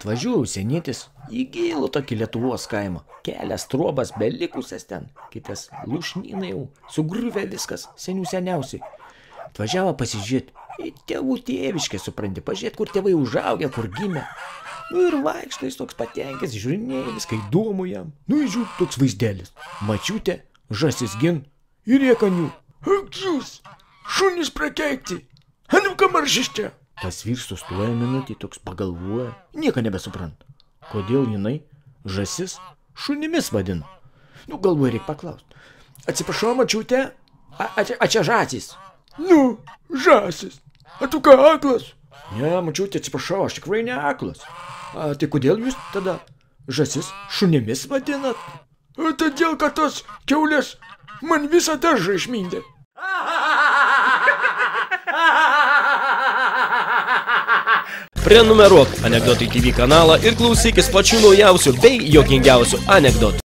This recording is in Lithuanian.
Atvažiuoju senietis į gilų tokį Lietuvos kaimą. Kelias trobas belikusias ten, kitas lūšnynai jau, sugriuvę viskas, senių seniausiai. Atvažiavo pasižiūrėti, į tėvų tėviškę, supranti, pažiūrėti, kur tėvai užaugę, kur gimė. Nu ir vaikšto jis toks patenkęs, žiūrinėjai, viskai įdomu jam. Nu ir žiūrėk, toks vaizdelis. Mačiutė, žąsis gin ir jie kanių. Ak jūs, šunys prakeikti, anuka maršys čia. Tas vyrs sustoja minutį, toks pagalvoja, nieko nebesupranta. Kodėl jinai žąsis šunimis vadina? Nu, galvoju, reikia paklausti. Atsiprašau, mačiutė, a čia žąsis? Nu, žąsis. A tu ką, aklas? Ne, mačiutė, atsiprašau, aš tikrai ne aklas. Tai kodėl jūs tada žąsis šunimis vadinat? Todėl, kad tos kiaulės man visą daržą išmindė. Prenumeruok Anekdotai TV kanalą ir klausykis pačių naujausių bei juokingiausių anekdotų.